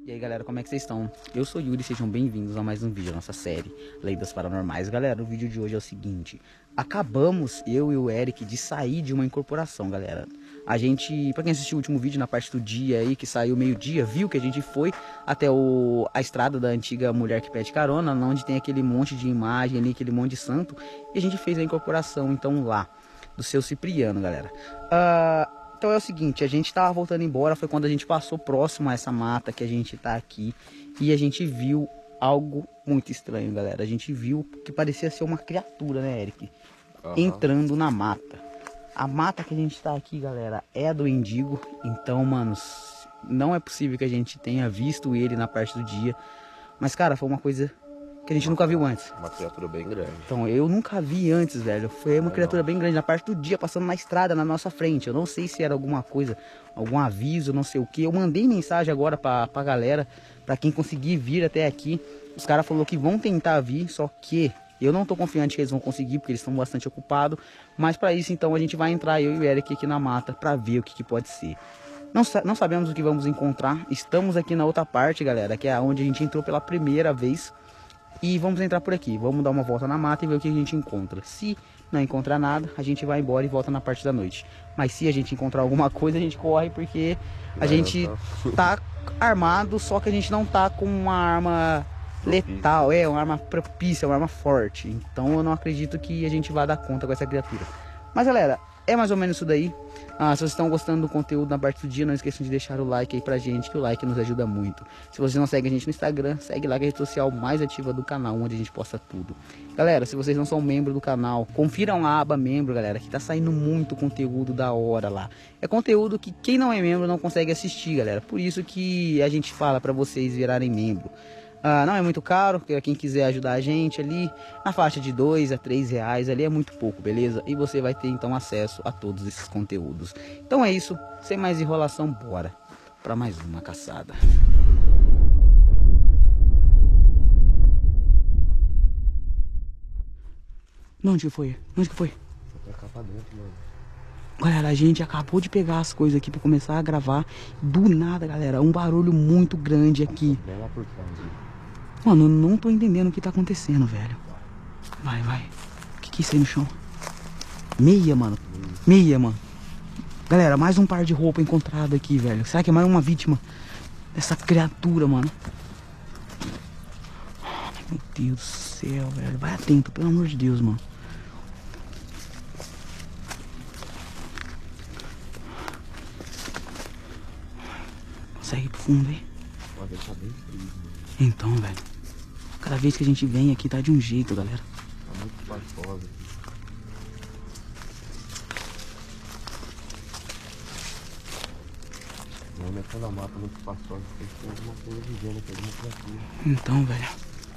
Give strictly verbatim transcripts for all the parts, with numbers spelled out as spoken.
E aí galera, como é que vocês estão? Eu sou o Yuri, sejam bem-vindos a mais um vídeo da nossa série Lendas Paranormais. Galera, o vídeo de hoje é o seguinte: acabamos, eu e o Eric, de sair de uma incorporação, galera. A gente, pra quem assistiu o último vídeo na parte do dia aí, que saiu meio-dia, viu que a gente foi até o, a estrada da antiga mulher que pede carona, onde tem aquele monte de imagem ali, aquele monte de santo. E a gente fez a incorporação, então, lá, do seu Cipriano, galera. Ah... Uh... Então é o seguinte, a gente tava voltando embora, foi quando a gente passou próximo a essa mata que a gente tá aqui. E a gente viu algo muito estranho, galera. A gente viu que parecia ser uma criatura, né, Eric? Uhum. Entrando na mata. A mata que a gente tá aqui, galera, é a do Indigo. Então, manos, não é possível que a gente tenha visto ele na parte do dia. Mas, cara, foi uma coisa que a gente uma, nunca viu antes. Uma criatura bem grande. Então, eu nunca vi antes, velho. Foi uma não, criatura não. bem grande na parte do dia, passando na estrada, na nossa frente. Eu não sei se era alguma coisa, algum aviso, não sei o que. Eu mandei mensagem agora pra, pra galera, pra quem conseguir vir até aqui. Os caras falaram que vão tentar vir, só que eu não tô confiante que eles vão conseguir, porque eles estão bastante ocupados. Mas pra isso, então, a gente vai entrar, eu e o Eric, aqui na mata, pra ver o que, que pode ser. Não, não sabemos o que vamos encontrar. Estamos aqui na outra parte, galera, que é onde a gente entrou pela primeira vez. E vamos entrar por aqui, vamos dar uma volta na mata e ver o que a gente encontra. Se não encontrar nada, a gente vai embora e volta na parte da noite. Mas se a gente encontrar alguma coisa, a gente corre, porque a não, gente não tá. tá armado, só que a gente não tá com uma arma letal, é, uma arma propícia, uma arma forte. Então eu não acredito que a gente vá dar conta com essa criatura. Mas galera, é mais ou menos isso daí. Ah, se vocês estão gostando do conteúdo na parte do dia, não esqueçam de deixar o like aí pra gente, que o like nos ajuda muito. Se vocês não seguem a gente no Instagram, segue lá, que é a rede social mais ativa do canal, onde a gente posta tudo. Galera, se vocês não são membro do canal, confiram a aba membro, galera, que tá saindo muito conteúdo da hora lá. É conteúdo que quem não é membro não consegue assistir, galera. Por isso que a gente fala pra vocês virarem membro. Ah, não é muito caro, quem quiser ajudar a gente ali, na faixa de dois a três reais, ali é muito pouco, beleza? E você vai ter então acesso a todos esses conteúdos. Então é isso, sem mais enrolação, bora para mais uma caçada. Onde que foi? Onde que foi? Foi pra cá pra dentro, mano. Galera, a gente acabou de pegar as coisas aqui pra começar a gravar. Do nada, galera, um barulho muito grande aqui. Vem lá por trás, mano, eu não tô entendendo o que tá acontecendo, velho. Vai, vai. O que que é isso aí no chão? Meia, mano. Meia, mano. Galera, mais um par de roupa encontrado aqui, velho. Será que é mais uma vítima dessa criatura, mano? Meu Deus do céu, velho. Vai atento, pelo amor de Deus, mano. Consegue ir pro fundo aí? Pode deixar bem frio, mano. Então, velho. Cada vez que a gente vem aqui tá de um jeito, galera. Tá muito espaçosa aqui. Não metendo a mata muito espaçosa, tem que ter alguma coisa vivendo aqui, alguma criatura. Então, velho.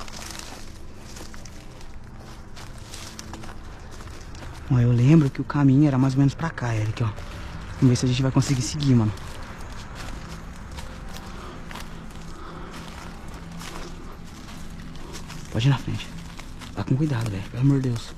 Ó, eu lembro que o caminho era mais ou menos pra cá, Eric, ó. Vamos ver se a gente vai conseguir seguir, mano. Pode ir na frente. Tá com cuidado, velho. Pelo amor de Deus.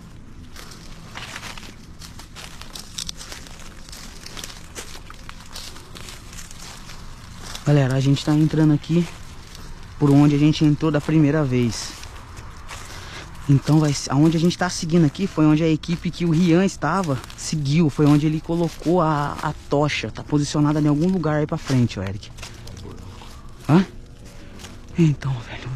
Galera, a gente tá entrando aqui por onde a gente entrou da primeira vez. Então, vai, aonde a gente tá seguindo aqui foi onde a equipe que o Rian estava seguiu. Foi onde ele colocou a, a tocha. Tá posicionada em algum lugar aí pra frente, ó, Eric. Hã? Então, velho.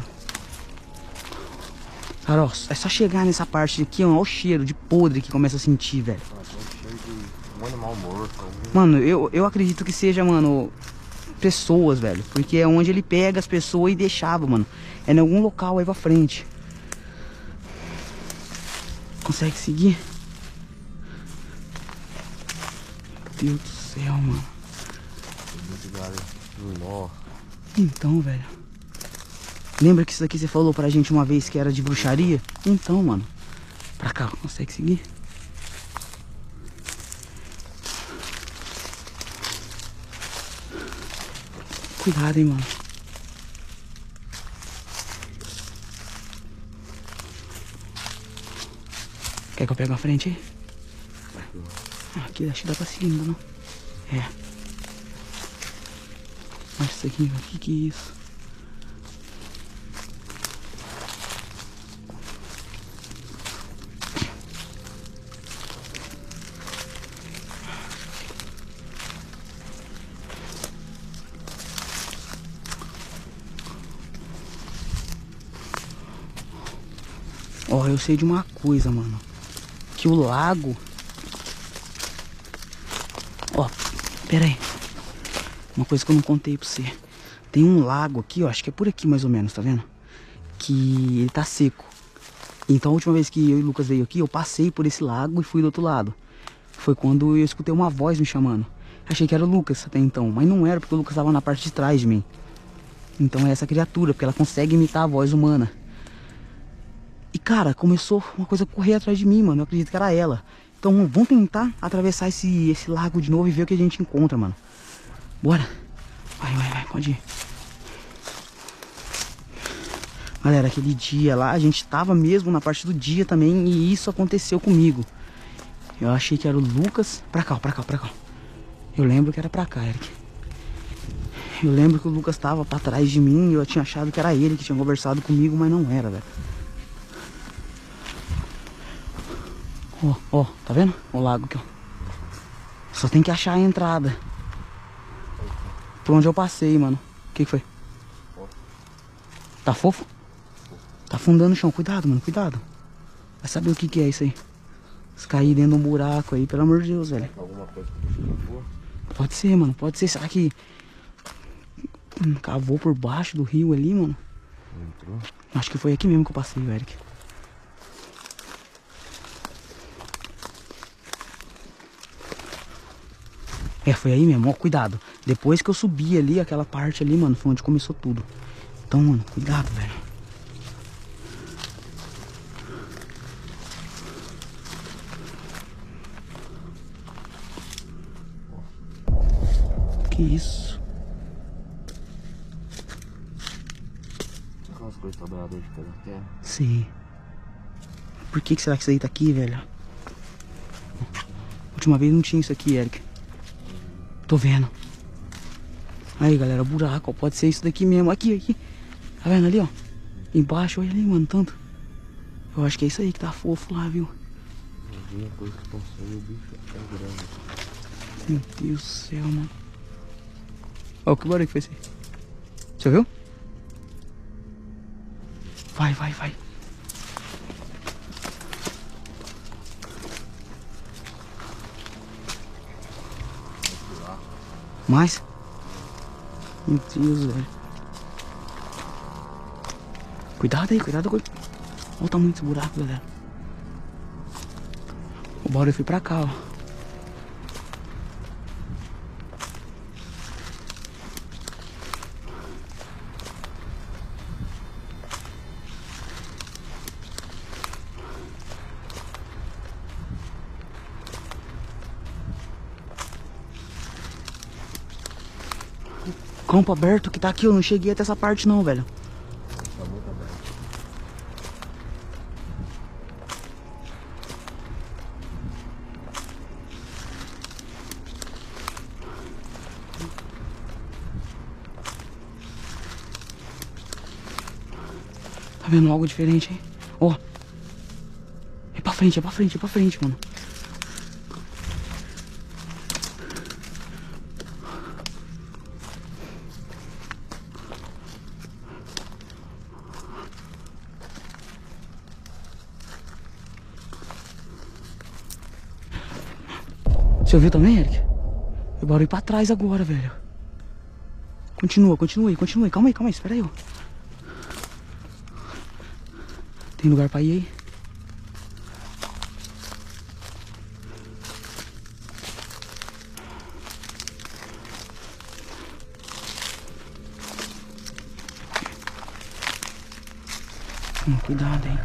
Cara, ó, é só chegar nessa parte aqui, ó, ó o cheiro de podre que começa a sentir, velho. Ah, tem um cheiro de um animal morto. Algum... Mano, eu, eu acredito que seja, mano, pessoas, velho. Porque é onde ele pega as pessoas e deixava, mano. É em algum local aí pra frente. Consegue seguir? Meu Deus do céu, mano. Então, velho. Lembra que isso daqui você falou pra gente uma vez que era de bruxaria? Então, mano. Pra cá, consegue seguir? Cuidado, hein, mano. Quer que eu pegue a frente aí? Ah, aqui acho que dá pra seguir, não? É. Olha isso aqui, o que que é isso? Ó, eu sei de uma coisa, mano. Que o lago... Ó, pera aí. Uma coisa que eu não contei pra você. Tem um lago aqui, ó, acho que é por aqui mais ou menos, tá vendo? Que ele tá seco. Então a última vez que eu e o Lucas veio aqui, eu passei por esse lago e fui do outro lado. Foi quando eu escutei uma voz me chamando. Achei que era o Lucas até então, mas não era, porque o Lucas tava na parte de trás de mim. Então é essa criatura, porque ela consegue imitar a voz humana. E cara, começou uma coisa a correr atrás de mim, mano. Eu acredito que era ela. Então vamos tentar atravessar esse, esse lago de novo e ver o que a gente encontra, mano. Bora. Vai, vai, vai, pode ir. Galera, aquele dia lá, a gente tava mesmo na parte do dia também e isso aconteceu comigo. Eu achei que era o Lucas. Pra cá, pra cá, pra cá. Eu lembro que era pra cá, Eric. Eu lembro que o Lucas tava pra trás de mim e eu tinha achado que era ele que tinha conversado comigo, mas não era, velho. Ó, ó, tá vendo? O lago aqui, ó. Só tem que achar a entrada. Por onde eu passei, mano. O que que foi? Tá fofo? Tá afundando no chão. Cuidado, mano, cuidado. Vai saber o que que é isso aí. Se cair dentro de um buraco aí, pelo amor de Deus, velho. Alguma coisa que você cavou? Pode ser, mano, pode ser. Será que hum, cavou por baixo do rio ali, mano? Entrou? Acho que foi aqui mesmo que eu passei, o Eric. É, foi aí mesmo, ó, cuidado. Depois que eu subi ali, aquela parte ali, mano, foi onde começou tudo. Então, mano, cuidado, velho. Que isso? Aquelas coisas trabalhadoras de pela terra. Sim. Por que que será que isso aí tá aqui, velho? Última vez não tinha isso aqui, Eric. Tô vendo. Aí, galera, buraco, ó. Pode ser isso daqui mesmo. Aqui, aqui. Tá vendo ali, ó? Embaixo, olha ali, mano, tanto. Eu acho que é isso aí que tá fofo lá, viu? Eu vi a coisa que passou e o bicho tá grande. Meu Deus do céu, mano. Ó, que barulho que foi esse aí? Você ouviu? Vai, vai, vai. Mais? Meu Deus, velho. Cuidado aí, cuidado com... Olha o tamanho desse buraco, galera. O bora eu fui pra cá, ó. Campo aberto que tá aqui, eu não cheguei até essa parte não, velho. Tá muito aberto. Tá vendo algo diferente aí? Ó. É pra frente, é pra frente, é pra frente, mano. Você ouviu também, Eric? Eu bora ir pra trás agora, velho. Continua, continua aí, continua aí. Calma aí, calma aí, espera aí, ó. Tem lugar pra ir aí? Hum, cuidado aí.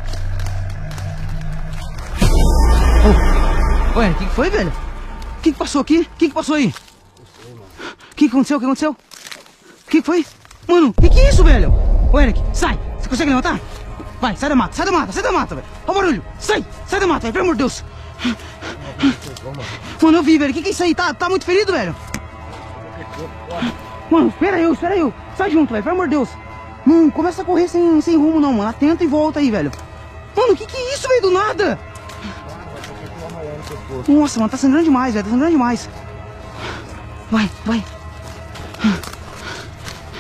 Ô, oh. Ué, o que, que foi, velho? O que, que passou aqui? O que, que passou aí? O que, que aconteceu? O que aconteceu? O que, que foi? Mano, o que, que é isso, velho? Ô, Eric, sai! Você consegue levantar? Vai, sai da mata, sai da mata, sai da mata, velho. Ó o barulho, sai, sai da mata, velho, pelo amor de Deus. Mano, eu vi, velho, o que, que é isso aí? Tá, tá muito ferido, velho? Mano, espera eu, espera eu. Sai junto, velho, pelo amor de Deus. Não começa a correr sem, sem rumo, não, mano. Atenta e volta aí, velho. Mano, o que, que é isso, velho, do nada? Nossa, mano, tá sangrando demais, velho, tá sangrando demais. Vai, vai.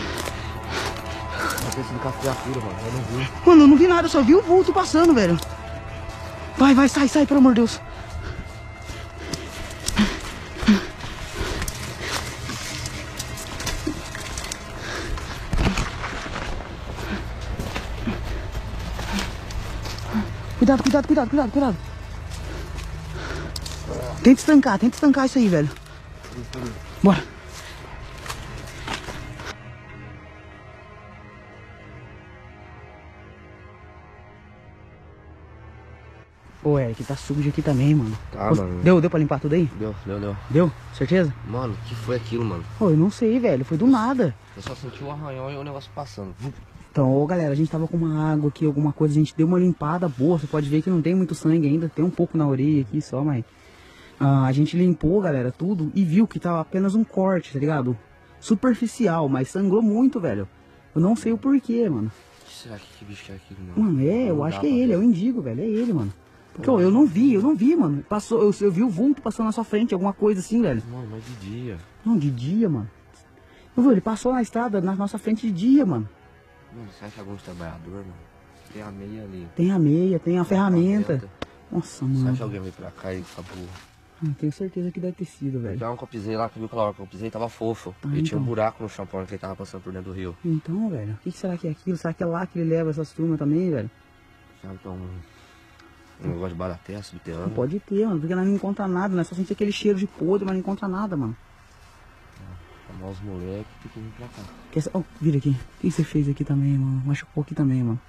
Eu pensei em criatura, mano, eu não vi. Mano, eu não vi nada, eu só vi o vulto passando, velho. Vai, vai, sai, sai, pelo amor de Deus. Cuidado, cuidado, cuidado, cuidado, cuidado. Tenta estancar, tenta estancar isso aí, velho. Bora. Ô, Eric, tá sujo aqui também, mano. Tá, Você... mano. Deu, deu pra limpar tudo aí? Deu, deu, deu. Deu? Certeza? Mano, o que foi aquilo, mano? Ô, eu não sei, velho. Foi do nada. Eu só senti o arranhão e o negócio passando. Então, ô, galera, a gente tava com uma água aqui, alguma coisa. A gente deu uma limpada boa. Você pode ver que não tem muito sangue ainda. Tem um pouco na orelha aqui só, mas... Ah, a gente limpou, galera, tudo. E viu que tava apenas um corte, tá ligado? Superficial, mas sangrou muito, velho. Eu não sei o porquê, mano. O que será que, que bicho que é aquilo, mano? Mano, é, eu Não acho dá que é pra ele. ver. É o Indigo, velho. É ele, mano. Porque ó, eu não vi, eu não vi, mano. Passou, eu, eu vi o vulto passando na sua frente, alguma coisa assim, velho. Mano, mas de dia. Não, de dia, mano. Eu vi, ele passou na estrada, na nossa frente de dia, mano. Mano, será que é algum trabalhador, mano? Tem a meia ali. Tem a meia, tem a ferramenta. ferramenta. Nossa, Será mano. que alguém veio pra cá e acabou? Eu tenho certeza que deve ter sido, velho. Então que eu pisei lá, que viu aquela hora que eu pisei, tava fofo. Ah, e tinha então. um buraco no chão por onde ele tava passando por dentro do rio. Então, velho, o que, que será que é aquilo? Será que é lá que ele leva essas turmas também, velho? Sabe, então... Um negócio de baraté, subterrâneo. Não pode ter, mano, porque nós não encontra nada, né? Só sentir aquele cheiro de podre, mas não encontra nada, mano. Chamar os moleques que tem que vir pra cá. Quer... Oh, vira aqui. O que você fez aqui também, mano? Machucou aqui também, mano.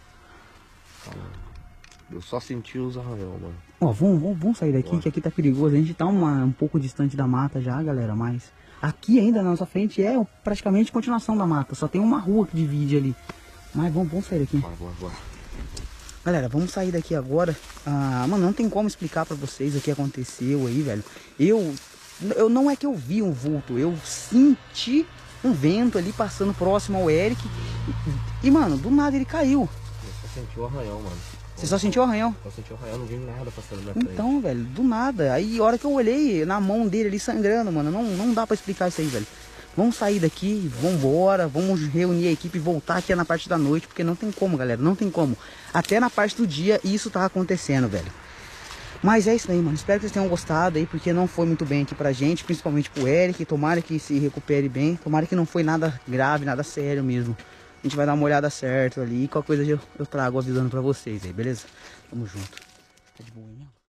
Eu só senti os arranhão, mano. Ó, vamos, vamos, vamos sair daqui, Bora. que aqui tá perigoso. A gente tá uma, um pouco distante da mata já, galera, mas... Aqui ainda na nossa frente é praticamente continuação da mata. Só tem uma rua que divide ali. Mas vamos, vamos sair daqui. Bora, bora, bora. Galera, vamos sair daqui agora. Ah, mano, não tem como explicar pra vocês o que aconteceu aí, velho. Eu, eu não é que eu vi um vulto, eu senti um vento ali passando próximo ao Eric. E, e mano, do nada ele caiu. Eu só senti o arranhão, mano. Você só sentiu o arranhão? Eu senti o arranhão, não vi nada passando na frente. Então, velho, do nada. Aí, a hora que eu olhei na mão dele ali sangrando, mano, não, não dá pra explicar isso aí, velho. Vamos sair daqui, vamos embora, vamos reunir a equipe e voltar aqui na parte da noite, porque não tem como, galera, não tem como. Até na parte do dia isso tá acontecendo, velho. Mas é isso aí, mano. Espero que vocês tenham gostado aí, porque não foi muito bem aqui pra gente, principalmente pro Eric. Tomara que se recupere bem. Tomara que não foi nada grave, nada sério mesmo. A gente vai dar uma olhada certa ali. Qualquer coisa eu, eu trago avisando pra vocês aí, beleza? Tamo junto. Tá de boa, hein, meu?